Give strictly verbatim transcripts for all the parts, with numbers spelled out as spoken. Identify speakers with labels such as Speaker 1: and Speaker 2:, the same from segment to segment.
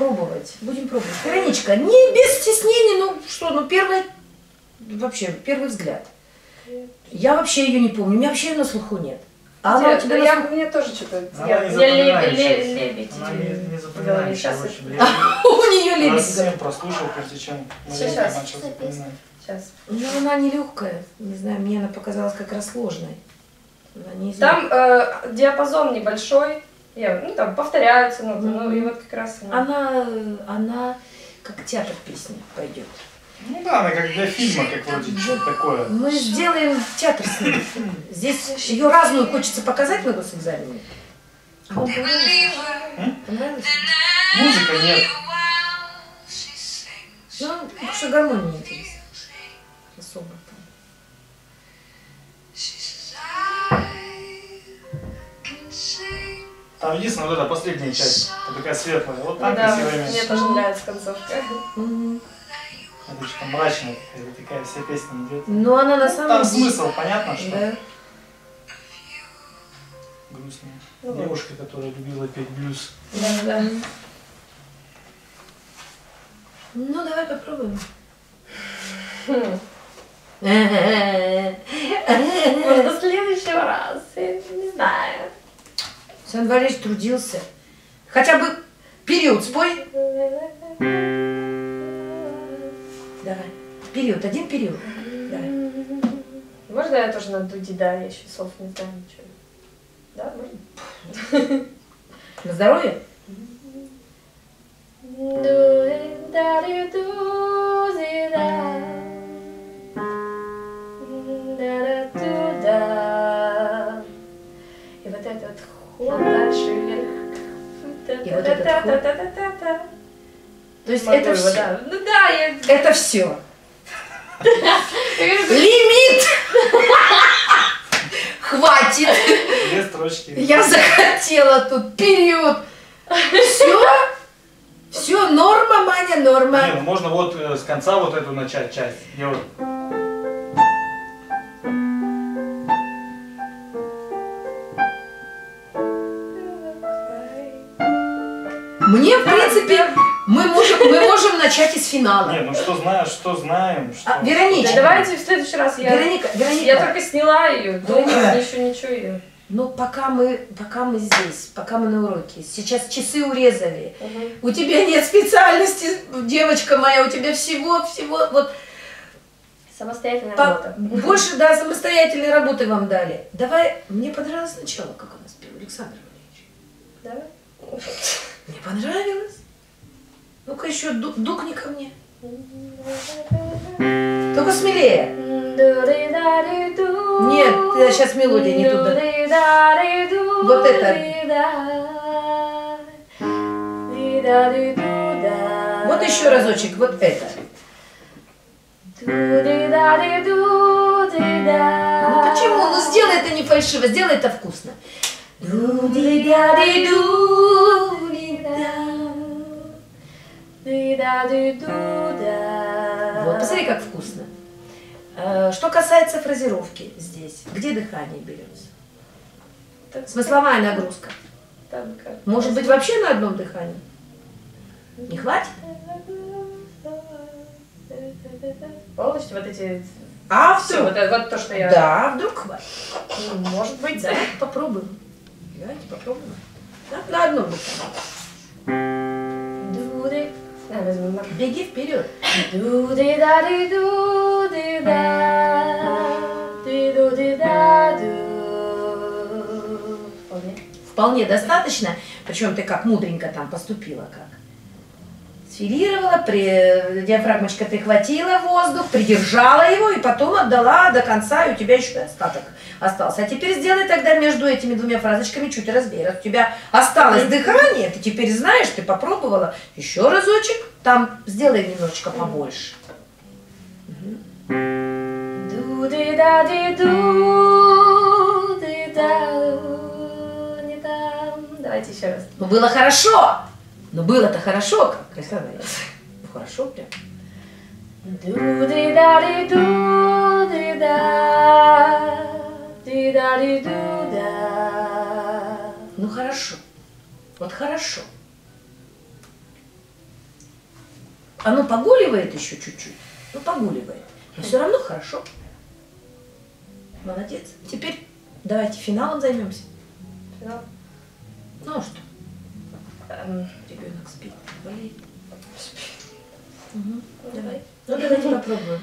Speaker 1: пробовать. Будем пробовать. Вероничка, не без стеснения, ну что, ну первое, вообще, первый взгляд. Я вообще ее не помню, у меня вообще ее на слуху нет. А она у тебя
Speaker 2: я,
Speaker 1: на...
Speaker 2: мне тоже что-то...
Speaker 3: Она
Speaker 2: Я,
Speaker 3: не
Speaker 2: я лебедь,
Speaker 3: запоминающаяся.
Speaker 2: лебедь.
Speaker 3: Она не, не
Speaker 2: запоминаю.
Speaker 3: запоминающая
Speaker 2: Сейчас
Speaker 3: очень.
Speaker 1: У нее лебедь.
Speaker 3: Раз семь прослушал, прежде чем
Speaker 2: Сейчас.
Speaker 3: начал запоминать.
Speaker 2: Сейчас.
Speaker 1: Ну она не легкая, не знаю, мне она показалась как раз сложной. Она не из
Speaker 2: Там э, диапазон небольшой, я, ну там повторяются ноты,
Speaker 1: Мгм.
Speaker 2: ну и вот как раз она...
Speaker 1: Она, она как театр песни пойдет.
Speaker 3: Ну да, она как для фильма, как вроде что-то такое.
Speaker 1: Мы сделаем театр с ней. Здесь ее разную хочется показать на госэкзамене. А вам понравилось?
Speaker 3: М?
Speaker 1: Понравилось?
Speaker 3: Музыка нет.
Speaker 1: Ну, потому что гармония не интересна. Особо там.
Speaker 3: Там единственное, вот эта последняя часть, вот такая светлая. Вот
Speaker 2: Ну
Speaker 3: там
Speaker 2: да,
Speaker 3: красивое
Speaker 2: мне
Speaker 3: место.
Speaker 2: тоже нравится концовка.
Speaker 1: Мгм.
Speaker 3: Это что-то мрачная такая, такая вся песня идет.
Speaker 1: Но она на самом
Speaker 3: Там
Speaker 1: деле...
Speaker 3: смысл, понятно, что
Speaker 1: Да.
Speaker 3: грустная.
Speaker 2: Ну,
Speaker 3: Девушка, которая любила петь блюз.
Speaker 2: Да, да.
Speaker 1: Ну, давай попробуем.
Speaker 2: Хм.
Speaker 1: Александр
Speaker 2: Может, до следующего раза, я не знаю.
Speaker 1: Валерьевич трудился. Хотя бы период спой. Давай. Период, один период. Давай.
Speaker 2: Можно я тоже на дуде, да, я еще слов не знаю ничего. Да, можно?
Speaker 1: На здоровье?
Speaker 2: И вот этот ход дальше вверх.
Speaker 1: И вот этот ход. То есть
Speaker 2: Могу
Speaker 1: это
Speaker 2: его,
Speaker 1: все.
Speaker 2: да. Ну да, я...
Speaker 1: Это все. Лимит! Хватит!
Speaker 3: Две строчки.
Speaker 1: Я захотела тут период. Все? Все, норма, Маня,
Speaker 3: Не,
Speaker 1: норма.
Speaker 3: ну можно вот э, с конца вот эту начать часть. Я вот...
Speaker 1: Мне, в принципе, мы можем, мы можем начать из финала.
Speaker 3: Не, ну что знаешь, что знаем, что...
Speaker 1: А, Вероничка,
Speaker 2: Да, давайте в следующий раз я...
Speaker 1: Вероника, Вероника.
Speaker 2: Я только сняла ее, дома,
Speaker 1: Вероника.
Speaker 2: еще ничего ее.
Speaker 1: Ну, пока мы, пока мы здесь, пока мы на уроке, сейчас часы урезали, у тебя нет специальности, девочка моя, у тебя всего, всего, вот,
Speaker 2: Самостоятельная
Speaker 1: по-
Speaker 2: работа.
Speaker 1: больше, да, самостоятельной работы вам дали. Давай, мне понравилось сначала, как у нас пел Александр Валерьевич.
Speaker 2: Да?
Speaker 1: Мне понравилось. Ну-ка еще ду- дукни ко мне. Только смелее. Нет, сейчас мелодия не туда. Вот это. Вот еще разочек, вот это. Ну почему? Ну сделай это не фальшиво, сделай это вкусно. Вот, посмотри, как вкусно. Э, Что касается фразировки здесь, где дыхание берется? Смысловая нагрузка. Может быть, вообще на одном дыхании? Не хватит?
Speaker 2: Полностью вот эти...
Speaker 1: А
Speaker 2: Все,
Speaker 1: вдруг?
Speaker 2: вот, это- вот то, что я...
Speaker 1: Да, вдруг хватит.
Speaker 2: Ну, может быть, да.
Speaker 1: Давайте попробуем. Давайте попробуем. На, на одном дыхании.
Speaker 2: А, возьму на-
Speaker 1: Беги вперед.
Speaker 2: Вполне.
Speaker 1: Вполне достаточно. Причем ты как мудренько там поступила, как. Сфилировала, при... диафрагмочка прихватила воздух, придержала его и потом отдала до конца, и у тебя еще остаток остался. А теперь сделай тогда между этими двумя фразочками чуть разбей. Раз у тебя осталось дыхание, ты теперь знаешь, ты попробовала. Еще разочек, там сделай немножечко побольше.
Speaker 2: Давайте еще раз.
Speaker 1: Ну было хорошо. Но было-то хорошо, как Александр Валерьевич. Ну хорошо прям. Ну хорошо. Вот хорошо. Оно погуливает еще чуть-чуть, ну погуливает, но все равно хорошо. Молодец. Теперь давайте финалом займемся.
Speaker 2: Финал.
Speaker 1: Ну а что?
Speaker 2: Эм,
Speaker 1: Ребенок спит, болеет.
Speaker 2: спи.
Speaker 1: Угу. Давай. Ну давайте попробуем.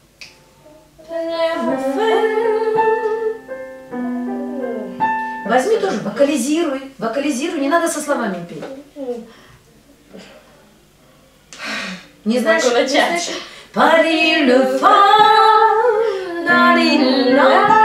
Speaker 1: Возьми тоже, вокализируй, вокализируй, не надо со словами петь. Не знаешь,
Speaker 2: Могу
Speaker 1: не
Speaker 2: начать.
Speaker 1: знаешь? Paris le phare, na-li-la.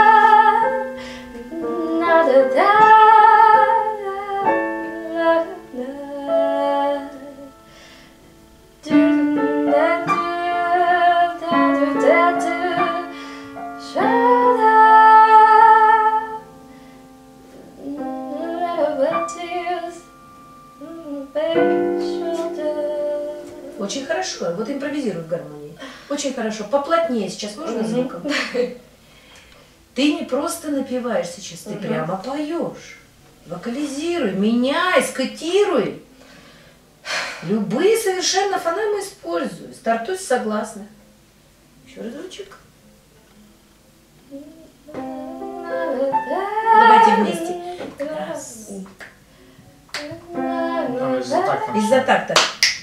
Speaker 1: Очень хорошо, вот импровизируй в гармонии. Очень хорошо, поплотнее сейчас, можно звуком? Ты не просто напеваешь сейчас, ты прямо поешь. Вокализируй, меняй, скотируй. Любые совершенно фонемы используй. Стартуй с согласных. Еще разочек. Давайте вместе. Раз.
Speaker 3: Там из-за такта.
Speaker 1: Из-за такта.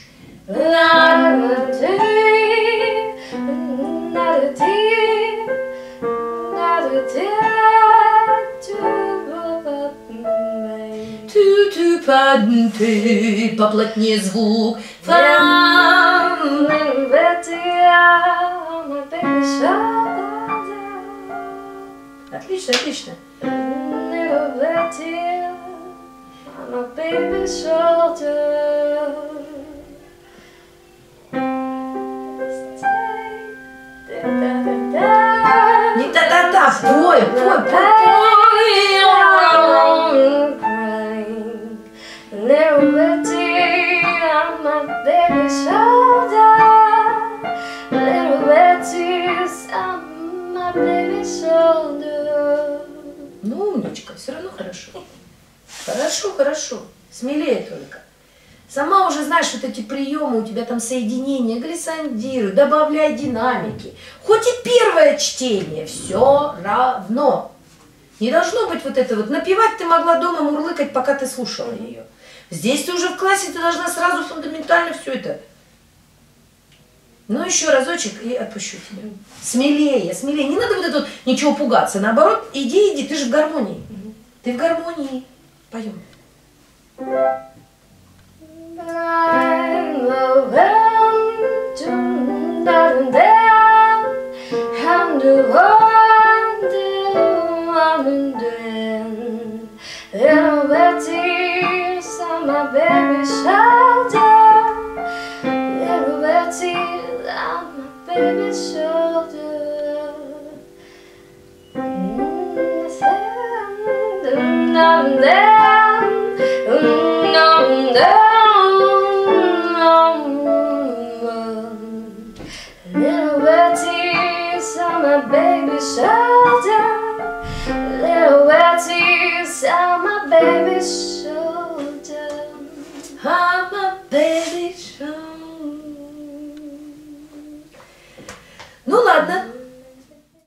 Speaker 1: Ту-ту паднты, поплотнее звук. Фам. Отлично, отлично. Не та-та-та, пой, пой, пой, Ну, умничка, все равно хорошо. Хорошо, хорошо. Смелее только. Сама уже знаешь вот эти приемы, у тебя там соединения, глиссандируй, добавляй динамики. Хоть и первое чтение, все равно. Не должно быть вот это вот. Напевать ты могла дома, мурлыкать, пока ты слушала ее. Здесь ты уже в классе, ты должна сразу фундаментально все это. Ну, еще разочек и отпущу тебя. Смелее, смелее. Не надо вот это вот ничего пугаться. Наоборот, иди, иди, ты же в гармонии. Ты в гармонии. Поем. I'm a baby